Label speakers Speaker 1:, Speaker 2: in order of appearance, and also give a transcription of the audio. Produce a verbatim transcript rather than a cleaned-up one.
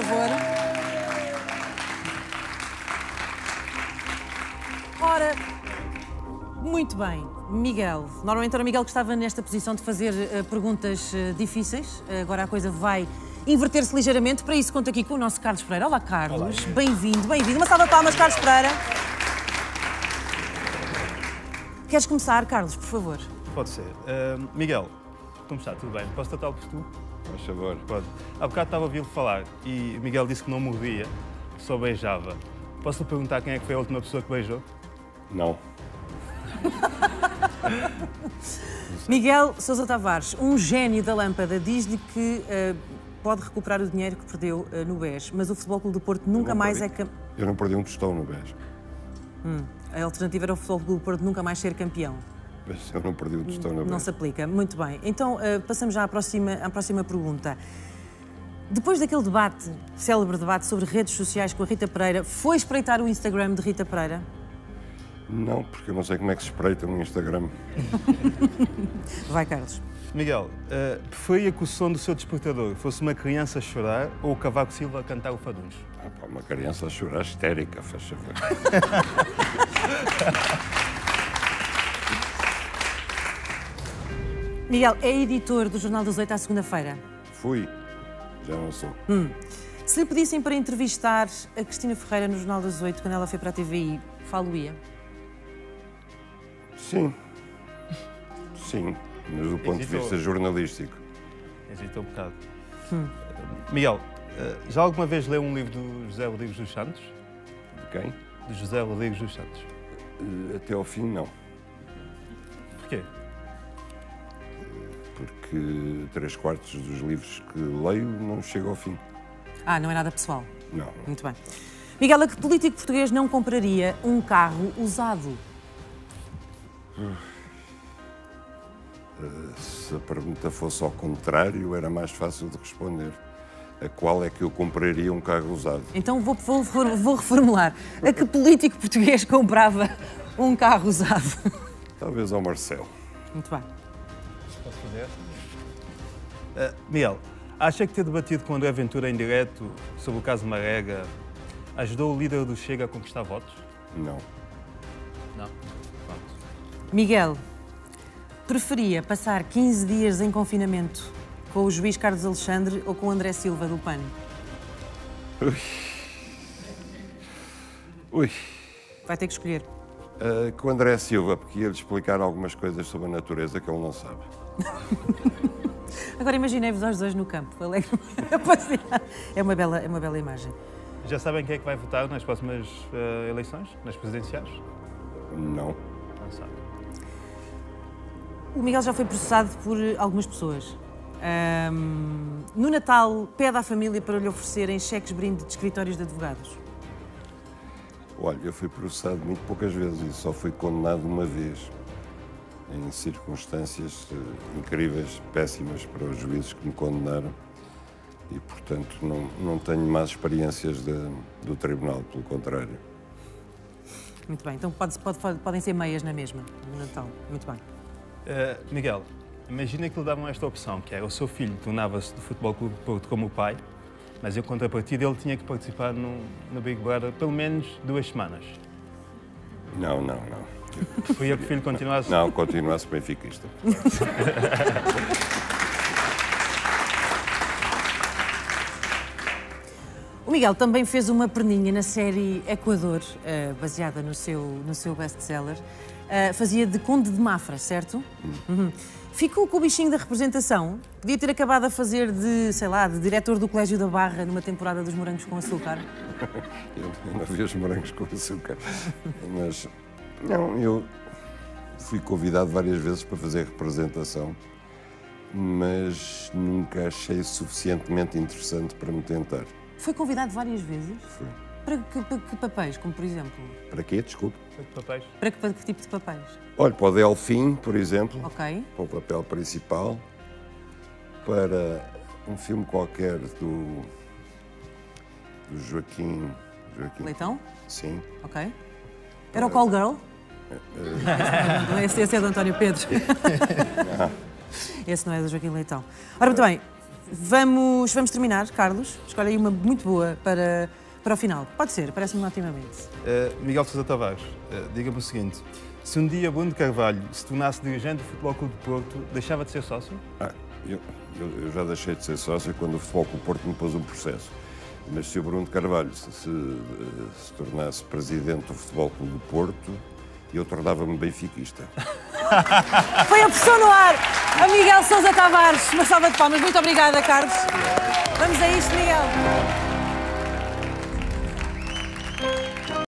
Speaker 1: favor. Ora, muito bem. Miguel. Normalmente era o Miguel que estava nesta posição de fazer uh, perguntas uh, difíceis. Uh, agora a coisa vai inverter-se ligeiramente. Para isso, conto aqui com o nosso Carlos Pereira. Olá, Carlos. Bem-vindo, bem-vindo. Uma salva de palmas, Carlos Pereira. Queres começar, Carlos, por favor?
Speaker 2: Pode ser. Uh, Miguel, como está? Tudo bem? Posso tratá-lo por tu?
Speaker 3: Por favor.
Speaker 2: Pode. Há bocado estava a ouvi-lo falar e Miguel disse que não mordia, que só beijava. Posso-lhe perguntar quem é que foi a última pessoa que beijou?
Speaker 3: Não.
Speaker 1: Miguel Sousa Tavares, um gênio da lâmpada, diz-lhe que uh, pode recuperar o dinheiro que perdeu uh, no B E S, mas o Futebol Clube do Porto nunca mais
Speaker 3: perdi.
Speaker 1: é campeão.
Speaker 3: Eu não perdi um tostão no B E S.
Speaker 1: Hum. A alternativa era o Futebol Clube do Porto nunca mais ser campeão.
Speaker 3: Mas eu não perdi um tostão no B E S.
Speaker 1: Não se aplica. Muito bem. Então, uh, passamos já à próxima, à próxima pergunta. Depois daquele debate, célebre debate sobre redes sociais com a Rita Pereira, foi espreitar o Instagram de Rita Pereira?
Speaker 3: Não, porque eu não sei como é que se espreita no Instagram.
Speaker 1: Vai, Carlos.
Speaker 2: Miguel, uh, preferia que o som do seu despertador fosse uma criança a chorar ou o Cavaco Silva a cantar o faduncho?
Speaker 3: Ah, pá, uma criança a chorar histérica, faz favor.
Speaker 1: Miguel, é editor do Jornal das Oito à segunda-feira?
Speaker 3: Fui. Já não sou.
Speaker 1: Hum. Se lhe pedissem para entrevistar a Cristina Ferreira no Jornal das Oito, quando ela foi para a T V I, falo-ia?
Speaker 3: Sim. Sim. Mas do ponto de vista jornalístico.
Speaker 2: Hesitou um bocado. Hum. Miguel, uh, já alguma vez leu um livro do José Rodrigues dos Santos?
Speaker 3: De quem?
Speaker 2: De José Rodrigues dos Santos.
Speaker 3: Uh, até ao fim, não.
Speaker 2: Porquê?
Speaker 3: Porque três quartos dos livros que leio não chegam ao fim.
Speaker 1: Ah, não é nada pessoal?
Speaker 3: Não.
Speaker 1: Muito bem. Miguel, a que político português não compraria um carro usado?
Speaker 3: Uh, se a pergunta fosse ao contrário, era mais fácil de responder. A qual é que eu compraria um carro usado?
Speaker 1: Então vou, vou, vou reformular. A que político português comprava um carro usado?
Speaker 3: Talvez ao Marcelo.
Speaker 1: Muito bem.
Speaker 2: Posso fazer? Uh, Miguel, acha que ter debatido com André Ventura em direto sobre o caso Marega ajudou o líder do Chega a conquistar votos?
Speaker 3: Não.
Speaker 2: Não? Pronto.
Speaker 1: Miguel, preferia passar quinze dias em confinamento com o juiz Carlos Alexandre ou com o André Silva do P A N?
Speaker 3: Ui. Ui.
Speaker 1: Vai ter que escolher.
Speaker 3: Uh, com o André Silva, porque ia-lhe explicar algumas coisas sobre a natureza que ele não sabe.
Speaker 1: Agora imaginei-vos aos dois no campo, alegre. É uma bela, é uma bela imagem.
Speaker 2: Já sabem quem é que vai votar nas próximas uh, eleições? Nas presidenciais?
Speaker 3: Não.
Speaker 2: Não sabe.
Speaker 1: O Miguel já foi processado por algumas pessoas. Um, no Natal, pede à família para lhe oferecerem cheques brinde de escritórios de advogados.
Speaker 3: Olha, eu fui processado muito poucas vezes e só fui condenado uma vez, em circunstâncias uh, incríveis, péssimas para os juízes que me condenaram e, portanto, não, não tenho más experiências de, do tribunal, pelo contrário.
Speaker 1: Muito bem, então pode, pode, podem ser meias na mesma, no Natal. Muito bem.
Speaker 2: Uh, Miguel, imagina que lhe davam esta opção, que era o seu filho tornava-se do Futebol Clube do Porto como o pai, mas em contrapartida ele tinha que participar no, no Big Brother pelo menos duas semanas.
Speaker 3: Não, não, não.
Speaker 2: Preferia que o filho continuasse...
Speaker 3: Não, continuasse benfiquista.
Speaker 1: O Miguel também fez uma perninha na série Equador, uh, baseada no seu, no seu best-seller. Uh, fazia de Conde de Mafra, certo?
Speaker 3: Hum.
Speaker 1: Uhum. Ficou com o bichinho da representação. Podia ter acabado a fazer de, sei lá, de diretor do Colégio da Barra numa temporada dos Morangos com Açúcar.
Speaker 3: Eu não vi os morangos com açúcar, mas não, eu fui convidado várias vezes para fazer representação, mas nunca achei suficientemente interessante para me tentar.
Speaker 1: Foi convidado várias vezes?
Speaker 3: Foi.
Speaker 1: Para que, para que papéis, como por exemplo?
Speaker 3: Para quê? Desculpe.
Speaker 2: Papéis.
Speaker 1: Para que, para que tipo de papéis?
Speaker 3: Olha, para o Delfim, por exemplo,
Speaker 1: Ok.
Speaker 3: para o papel principal, para um filme qualquer do, do Joaquim... Joaquim...
Speaker 1: Leitão?
Speaker 3: Sim.
Speaker 1: Ok. Era o Call Girl? Não, esse, esse é do António Pedro. Esse não é do Joaquim Leitão. Ora, muito bem. Vamos, vamos terminar, Carlos. Escolhe aí uma muito boa para, para o final. Pode ser, parece-me otimamente.
Speaker 2: Uh, Miguel Sousa Tavares, uh, diga-me o seguinte. Se um dia Bruno Carvalho se tornasse dirigente do Futebol Clube do Porto, deixava de ser sócio?
Speaker 3: Ah, eu, eu, eu já deixei de ser sócio quando o Futebol Clube do Porto me pôs um processo. Mas se o Bruno Carvalho se, se, se tornasse presidente do Futebol Clube do Porto, eu tornava-me benfiquista.
Speaker 1: Foi a pressão no ar. A Miguel Sousa Tavares. Uma salva de palmas. Muito obrigada, Carlos. Vamos a isto, Miguel.